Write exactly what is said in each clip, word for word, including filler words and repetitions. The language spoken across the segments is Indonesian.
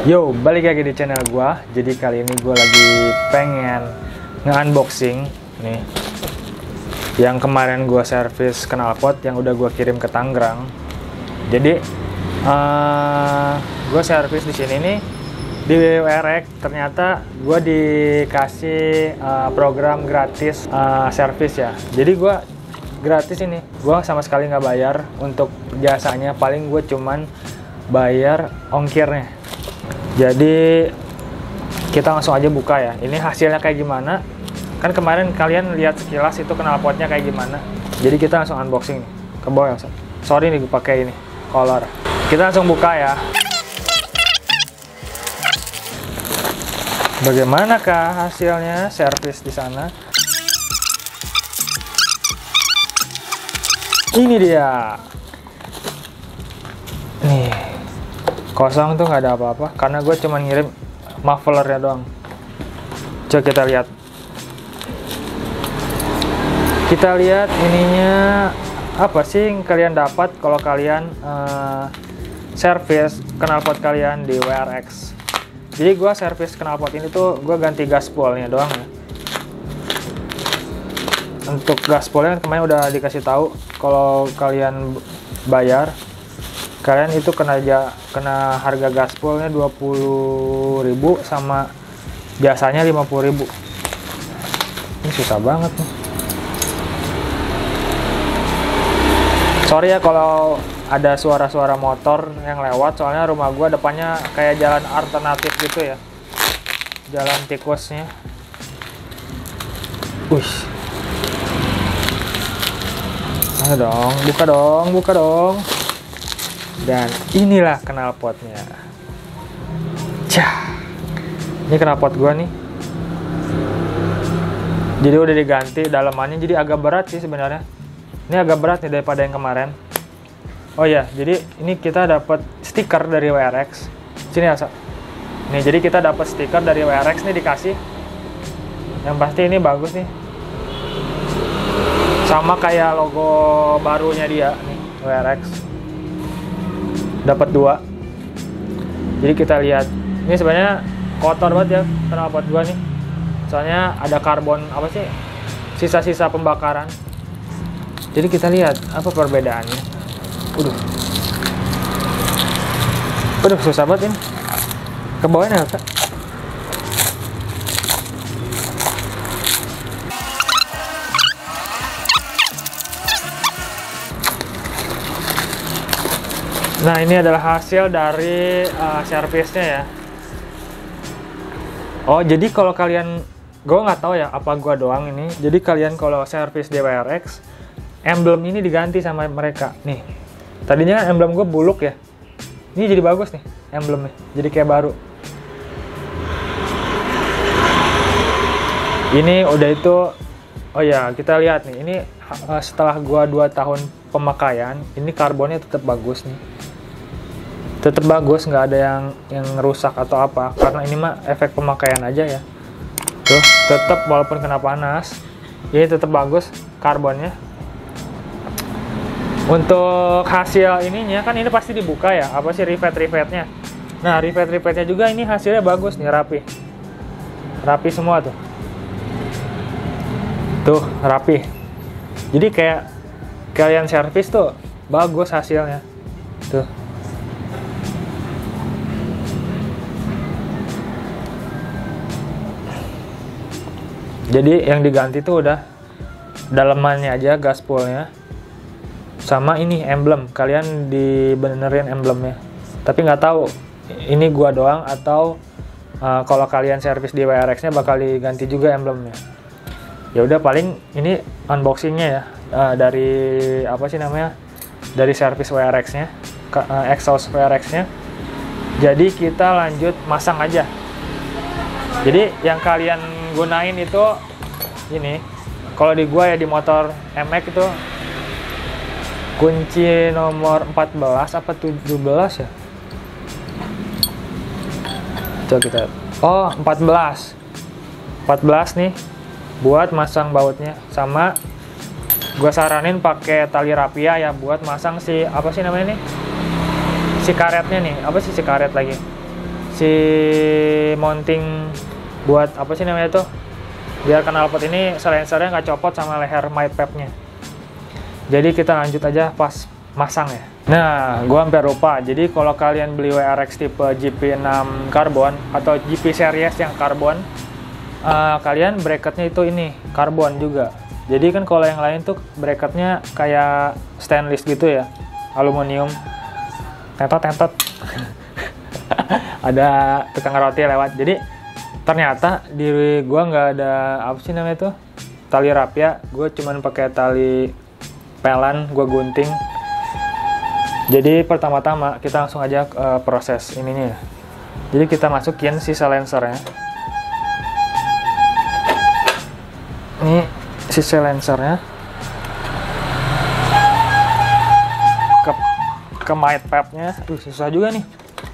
Yo, balik lagi di channel gua. Jadi kali ini gua lagi pengen nge-unboxing nih yang kemarin gua servis knalpot yang udah gua kirim ke Tangerang. Jadi uh, gua servis di sini nih di W R X. Ternyata gua dikasih uh, program gratis uh, servis ya. Jadi gua gratis ini. Gua sama sekali nggak bayar untuk jasanya. Paling gua cuman bayar ongkirnya. Jadi kita langsung aja buka ya. Ini hasilnya kayak gimana? Kan kemarin kalian lihat sekilas itu knalpotnya kayak gimana. Jadi kita langsung unboxing nih. Ke bawah ya. Sorry nih gue pakai ini color. Kita langsung buka ya. Bagaimanakah hasilnya servis di sana? Ini dia. Nih. Kosong tuh nggak ada apa-apa karena gue cuma ngirim mufflernya doang. Coba kita lihat. Kita lihat ininya apa sih yang kalian dapat kalau kalian uh, servis knalpot kalian di W R X. Jadi gue servis knalpot ini tuh gue ganti gaspolnya doang ya. Untuk gaspolnya kemarin udah dikasih tahu kalau kalian bayar, kalian itu kena aja kena harga gaspolnya dua puluh ribu sama jasanya lima puluh ribu. Ini susah banget nih. Sorry ya kalau ada suara-suara motor yang lewat, soalnya rumah gua depannya kayak jalan alternatif gitu ya. Jalan tikusnya. Wih. Ayo dong, buka dong, buka dong. Dan inilah knalpotnya. Cah. Ini knalpot gua nih. Jadi udah diganti dalamannya, jadi agak berat sih sebenarnya. Ini agak berat nih daripada yang kemarin. Oh ya, jadi ini kita dapat stiker dari W R X. Sini ya, Sa. Nih, jadi kita dapat stiker dari W R X nih dikasih. Yang pasti ini bagus nih. Sama kayak logo barunya dia nih, W R X. Dapat dua. Jadi kita lihat. Ini sebenarnya kotor banget ya knalpot gua nih. Soalnya ada karbon apa sih? Sisa-sisa pembakaran. Jadi kita lihat apa perbedaannya. Udah. Udah susah banget ini. Ke bawahnya apa? Nah, ini adalah hasil dari uh, servisnya ya. Oh, jadi kalau kalian, gue nggak tahu ya apa gue doang ini. Jadi kalian kalau servis di W R X, emblem ini diganti sama mereka. Nih, tadinya kan emblem gue buluk ya. Ini jadi bagus nih emblemnya, jadi kayak baru. Ini udah itu. Oh ya, kita lihat nih. Ini uh, setelah gue dua tahun pemakaian, ini karbonnya tetap bagus nih. Tetap bagus, nggak ada yang yang rusak atau apa, karena ini mah efek pemakaian aja ya. Tuh, tetap walaupun kena panas, ini tetap bagus karbonnya. Untuk hasil ininya kan ini pasti dibuka ya, apa sih rivet-rivetnya. Nah, rivet-rivetnya juga ini hasilnya bagus nih, rapi. Rapi semua tuh. Tuh, rapi. Jadi kayak kalian servis tuh bagus hasilnya. Tuh. Jadi yang diganti tuh udah dalamannya aja, gaspolnya, sama ini emblem. Kalian dibenerin emblemnya. Tapi nggak tahu ini gua doang atau uh, kalau kalian servis di W R X-nya bakal diganti juga emblemnya. Ya udah, paling ini unboxingnya ya uh, dari apa sih namanya? Dari servis W R X-nya, uh, exhaust W R X-nya. Jadi kita lanjut masang aja. Jadi yang kalian gunain itu ini, kalau di gua ya di motor M X itu kunci nomor empat belas apa tujuh belas ya, coba kita, oh empat belas empat belas nih buat masang bautnya. Sama gua saranin pakai tali rapia ya buat masang si apa sih namanya nih, si karetnya nih, apa sih si karet lagi, si mounting buat apa sih namanya tuh, biar knalpot ini silencernya nggak copot sama leher mic pap-nya. Jadi kita lanjut aja pas masang ya. Nah, gua hampir lupa. Jadi kalau kalian beli W R X tipe G P enam karbon atau G P series yang karbon, uh, kalian bracketnya itu ini karbon juga. Jadi kan kalau yang lain tuh bracketnya kayak stainless gitu ya, aluminium. Tentot-tentot. Ada tukang roti lewat. Jadi ternyata di gua nggak ada apa sih namanya tuh, tali rapia. Gue cuman pakai tali pelan, gua gunting. Jadi pertama-tama kita langsung aja uh, proses ininya. Jadi kita masukin si silencernya. Ini si silencernya ke ke mic pap-nya. Tuh susah juga nih.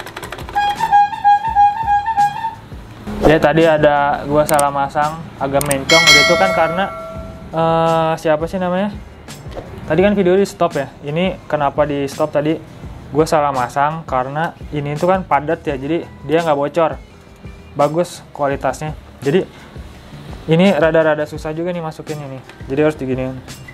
Ya tadi ada gua salah masang, agak mencong gitu kan karena uh, siapa sih namanya? Tadi kan video di stop ya. Ini kenapa di stop tadi? Gue salah masang karena ini tuh kan padat ya, jadi dia nggak bocor. Bagus kualitasnya. Jadi ini rada-rada susah juga nih masukin ini. Jadi harus diginiin.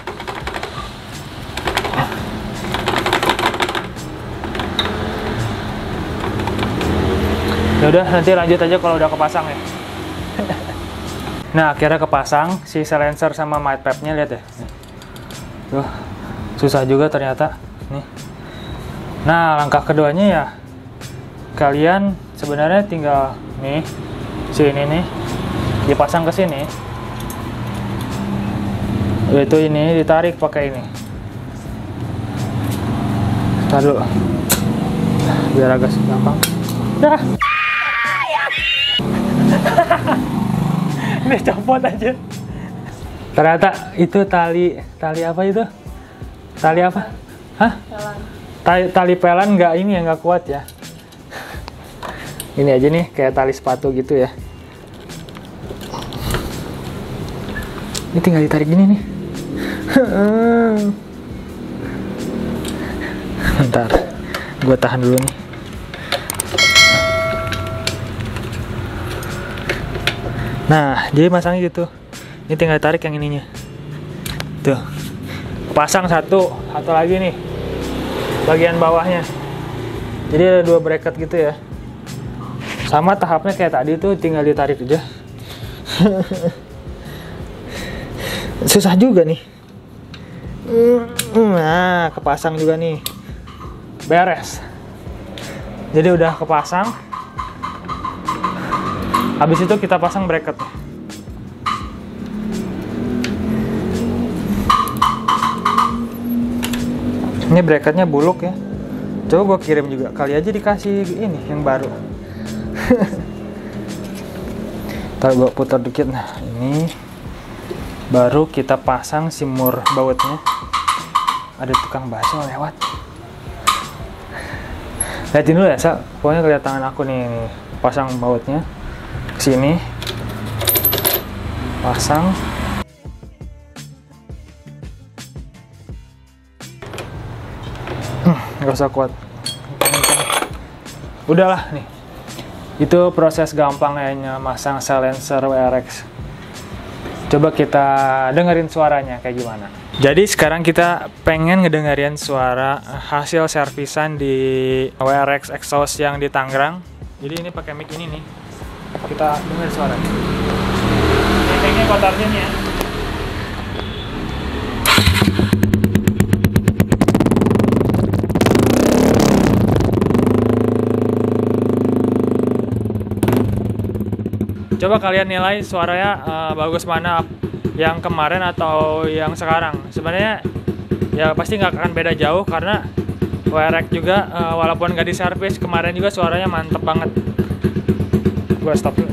Ya udah, nanti lanjut aja kalau udah kepasang ya. Nah, akhirnya kepasang si silencer sama mic pap-nya, lihat ya. Tuh, susah juga ternyata nih. Nah, langkah keduanya ya kalian sebenarnya tinggal nih sini nih dipasang ke sini. Itu ini ditarik pakai ini. Ntar dulu. Biar agak gampang. Dah. Ini copot aja. Ternyata itu tali tali apa itu? Tali apa? Hah? Pelan. Tali tali pelan nggak ini ya, nggak kuat ya. Ini aja nih kayak tali sepatu gitu ya. Ini tinggal ditarik gini nih. Bentar, gue tahan dulu nih. Nah, jadi masangnya gitu. Ini tinggal tarik yang ininya. Tuh. Pasang satu, satu lagi nih. Bagian bawahnya. Jadi ada dua bracket gitu ya. Sama tahapnya kayak tadi tuh, tinggal ditarik aja. Susah juga nih. Nah, kepasang juga nih. Beres. Jadi udah kepasang. Habis itu kita pasang bracketnya. Ini bracketnya buluk ya. Coba gue kirim juga. Kali aja dikasih ini yang baru. Ntar gue putar dikit. Nah ini baru kita pasang si mur bautnya. Ada tukang bakso lewat. Lihatin dulu ya, Sa. Pokoknya kelihatan tangan aku nih, nih. Pasang bautnya ke sini. Pasang. Nggak usah kuat. Udahlah nih. Itu proses gampangnya masang silencer W R X. Coba kita dengerin suaranya kayak gimana. Jadi sekarang kita pengen ngedengerin suara hasil servisan di W R X exhaust yang di Tangerang. Jadi ini pakai mic ini nih. Kita dengerin suaranya. Ini mic-nya kotornya nih ya. Coba kalian nilai suaranya uh, bagus mana, yang kemarin atau yang sekarang. Sebenarnya ya pasti nggak akan beda jauh karena W R X juga uh, walaupun nggak diservis kemarin juga suaranya mantep banget. Gua stop dulu.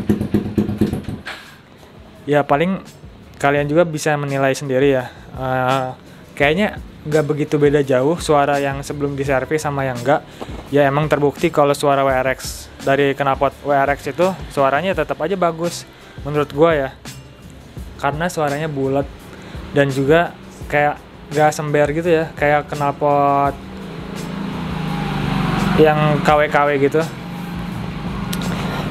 Ya paling kalian juga bisa menilai sendiri ya. Uh, kayaknya nggak begitu beda jauh suara yang sebelum diservis sama yang enggak. Ya emang terbukti kalau suara W R X dari knalpot W R X itu suaranya tetap aja bagus menurut gua ya, karena suaranya bulat dan juga kayak gak sember gitu ya, kayak knalpot yang K W K W gitu.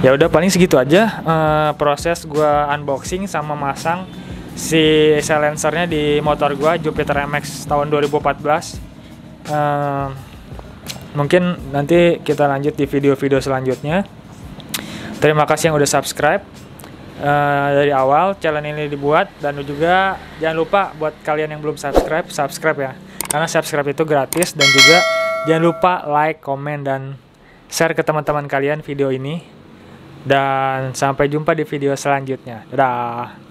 Ya udah paling segitu aja uh, proses gua unboxing sama masang si silencernya di motor gua Jupiter M X tahun dua ribu empat belas. Uh, mungkin nanti kita lanjut di video-video selanjutnya. Terima kasih yang udah subscribe uh, dari awal channel ini dibuat, dan juga jangan lupa buat kalian yang belum subscribe, subscribe ya, karena subscribe itu gratis. Dan juga jangan lupa like, komen, dan share ke teman-teman kalian video ini. Dan sampai jumpa di video selanjutnya. Dadah.